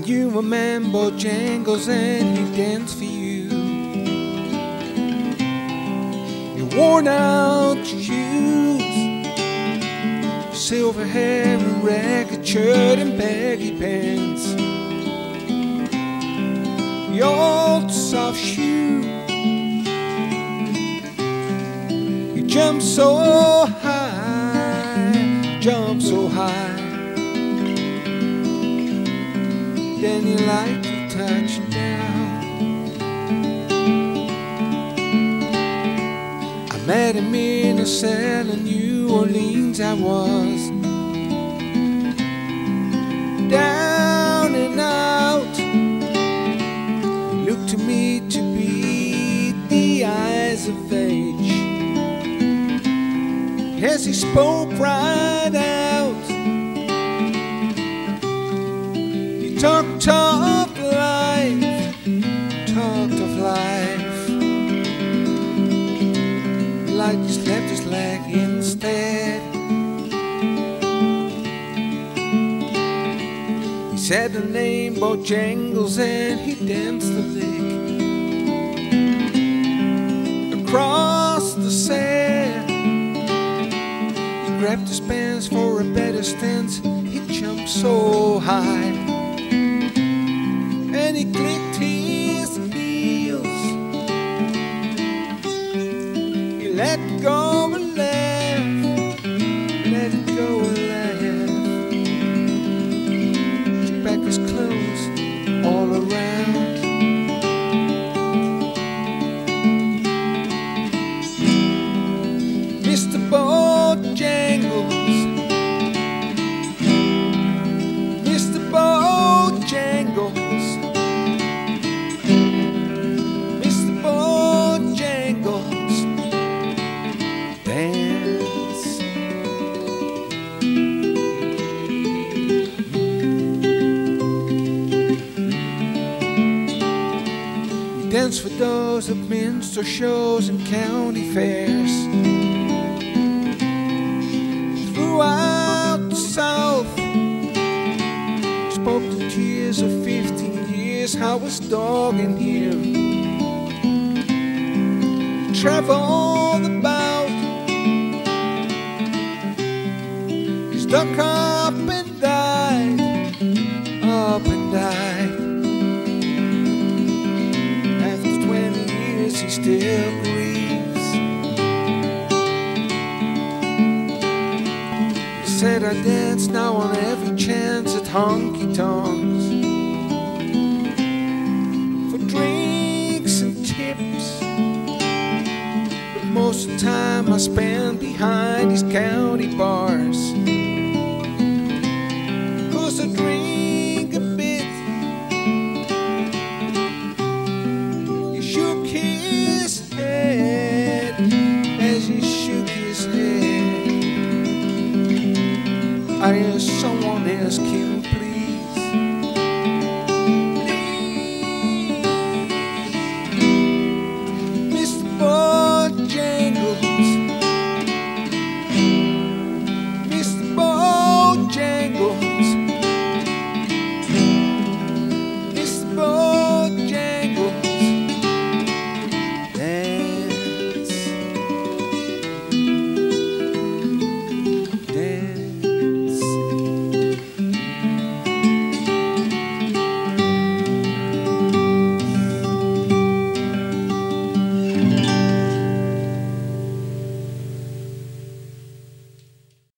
you a man, Bojangles, and he danced for you. Your worn out shoes, silver hair, a ragged shirt and baggy pants. Your old soft shoe, you jump so high, jump so high. Then you like to touch down. I met him in a cell in New Orleans. I was down and out. He looked to me to be the eyes of age. Yes, he spoke right out. Talked of life, talked of life. Like he slept his leg instead. He said the name Bojangles and he danced the lick across the sand. He grabbed his pants for a better stance. He jumped so high and he clicked his heels. He let go and laugh, let go and laugh. Took back his clothes all around. Mr. Bojangles, Mr. Bojangles, dance for those at minstrel shows and county fairs throughout the South. Spoke the tears of 15 years, how was dogging him. Traveled about, he stuck up and died, up and died. He still grieves. He said I dance now on every chance at honky-tonks for drinks and tips, but most of the time I spend behind these county bars, 'cause I drink a bit. He shook his head as he shook his head. I hear someone else killed